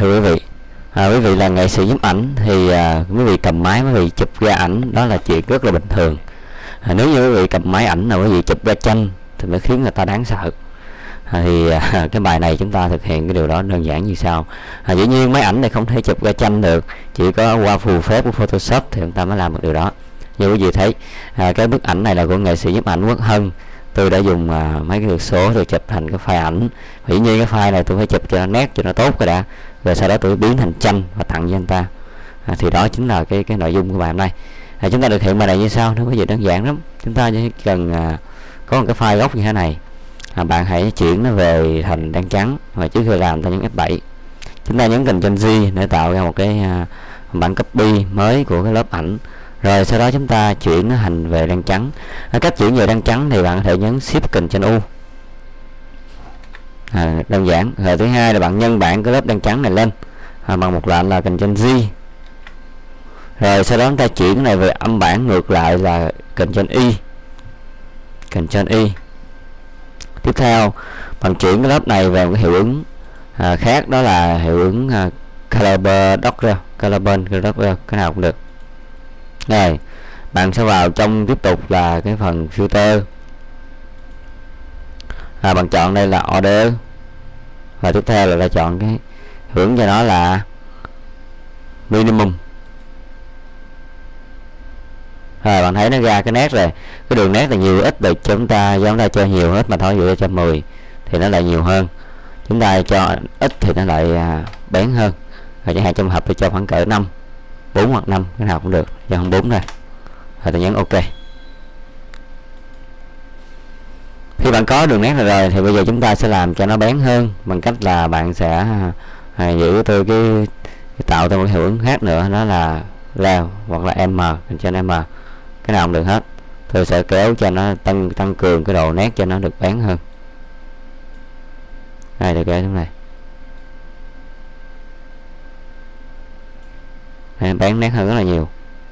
thưa quý vị. Quý vị là nghệ sĩ nhiếp ảnh thì quý vị cầm máy, quý vị chụp ra ảnh đó là chuyện rất là bình thường. Nếu như quý vị cầm máy ảnh là quý vị chụp ra tranh thì mới khiến người ta đáng sợ. Cái bài này chúng ta thực hiện cái điều đó đơn giản như sau. Dĩ nhiên máy ảnh này không thể chụp ra tranh được, chỉ có qua phù phép của Photoshop thì chúng ta mới làm được điều đó. Như quý vị thấy, cái bức ảnh này là của nghệ sĩ nhiếp ảnh Quốc Hân. Tôi đã dùng mấy cái lược số tôi chụp thành cái file ảnh. Dĩ nhiên cái file này tôi phải chụp cho nó nét, cho nó tốt cái đã, rồi sau đó tôi biến thành tranh và tặng cho anh ta. Thì đó chính là cái nội dung của bài hôm nay. Chúng ta thực hiện bài này như sau. Nó có gì đơn giản lắm, chúng ta chỉ cần có một cái file gốc như thế này. Bạn hãy chuyển nó về thành đen trắng, và trước khi làm ta nhấn F7, chúng ta nhấn Ctrl G để tạo ra một cái bản copy mới của cái lớp ảnh. Rồi sau đó chúng ta chuyển nó thành về đen trắng. Cách chuyển về đen trắng thì bạn có thể nhấn Shift Ctrl U, đơn giản. Rồi thứ hai là bạn nhân bản cái lớp đen trắng này lên bằng một lệnh là Ctrl G. Rồi sau đó chúng ta chuyển cái này về âm bản ngược lại là Ctrl Y, Ctrl Y. Tiếp theo bạn chuyển cái lớp này về một cái hiệu ứng khác, đó là hiệu ứng Color Docker, cái nào cũng được. Rồi bạn sẽ vào trong tiếp tục là cái phần filter, bạn chọn đây là order, và tiếp theo là chọn cái hiệu ứng cho nó là minimum. Rồi bạn thấy nó ra cái nét rồi, cái đường nét là nhiều ít để chúng ta cho nhiều hết mà thôi. Dụ cho 110 thì nó lại nhiều hơn, chúng ta cho ít thì nó lại bén hơn. Rồi chẳng hạn trong hợp tôi cho khoảng cỡ 5, 4 hoặc 5, cái nào cũng được, cho không 4 thôi. Rồi tôi nhấn OK. Khi bạn có đường nét này rồi thì bây giờ chúng ta sẽ làm cho nó bén hơn bằng cách là bạn sẽ giữ tôi cái tạo ra một hiệu ứng khác nữa, đó là leo hoặc là M, Ctrl M, cái nào cũng được hết. Tôi sẽ kéo cho nó tăng cường cái độ nét cho nó được bén hơn. Đây, tôi kéo xuống này. Đây, bén nét hơn rất là nhiều.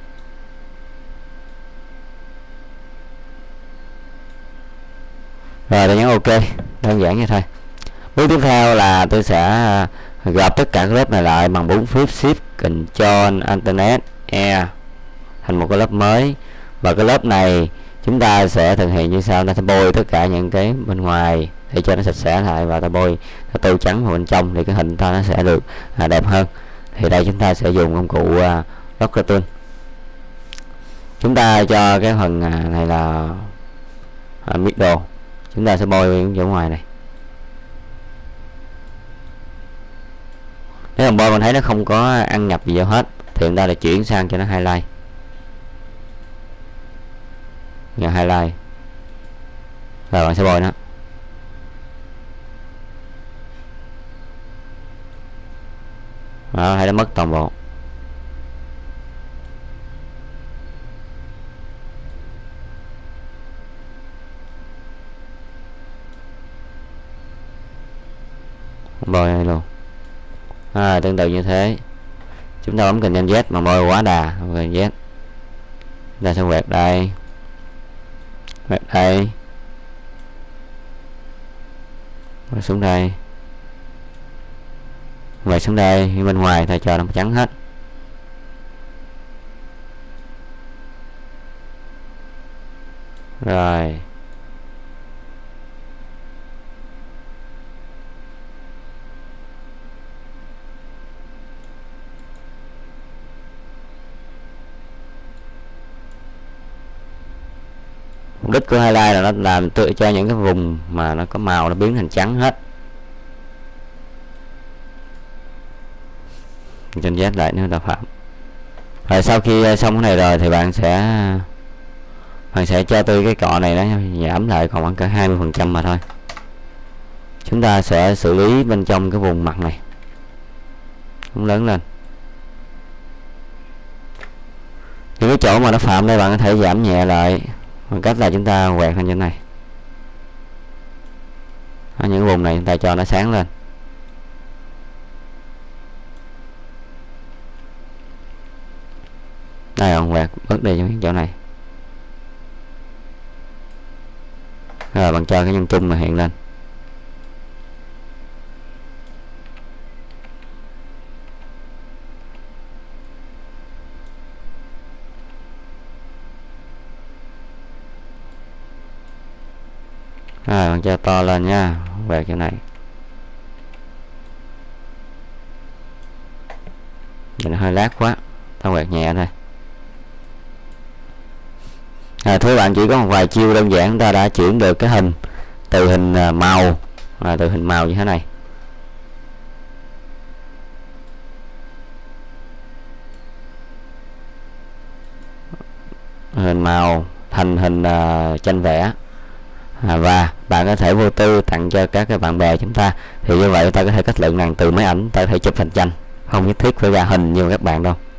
Rồi tôi nhấn OK, đơn giản như thôi. Bước tiếp theo là tôi sẽ gộp tất cả các lớp này lại bằng 4 phím Shift Ctrl Alt E thành một cái lớp mới. Và cái lớp này chúng ta sẽ thực hiện như sau. Ta sẽ bôi tất cả những cái bên ngoài để cho nó sạch sẽ lại, và ta bôi ta tô trắng vào bên trong thì cái hình ta nó sẽ được đẹp hơn. Thì đây chúng ta sẽ dùng công cụ Locker Tool. Chúng ta cho cái phần này là middle, chúng ta sẽ bôi chỗ ngoài này. Nếu mà bôi mình thấy nó không có ăn nhập gì vô hết thì chúng ta lại chuyển sang cho nó highlight. Giờ highlight rồi bạn sẽ bôi nó. Đó, thấy nó mất toàn bộ. Bôi này luôn. Tương tự như thế, chúng ta bấm Ctrl Z mà bôi quá đà, Ctrl Z. Ta sẽ quẹt đây, quẹt đây, quẹt xuống đây, quẹt xuống đây, bên ngoài ta cho nó trắng hết. Rồi mục đích của highlight là nó làm tự cho những cái vùng mà nó có màu nó biến thành trắng hết. Trên Z lại nữa, ta phạm. Rồi sau khi xong cái này rồi thì bạn sẽ cho tôi cái cọ này nó giảm lại còn khoảng cỡ 20% mà thôi. Chúng ta sẽ xử lý bên trong cái vùng mặt này, cũng lớn lên. Những cái chỗ mà nó phạm đây bạn có thể giảm nhẹ lại bằng cách là chúng ta quẹt lên trên này. Ở những vùng này chúng ta cho nó sáng lên. Đây, bạn quẹt bớt đi những chỗ này. Rồi bạn cho cái nhân trung mà hiện lên. Rồi bạn cho to lên nha, về chỗ này. Nhìn hơi lát quá, ta quẹt nhẹ thôi. Thưa bạn, chỉ có một vài chiêu đơn giản ta đã chuyển được cái hình từ hình màu, từ hình màu như thế này, hình màu thành hình tranh vẽ. Và bạn có thể vô tư tặng cho các cái bạn bè chúng ta, thì như vậy ta có thể kết luận rằng từ máy ảnh ta có thể chụp hình tranh, không nhất thiết phải ra hình như các bạn đâu.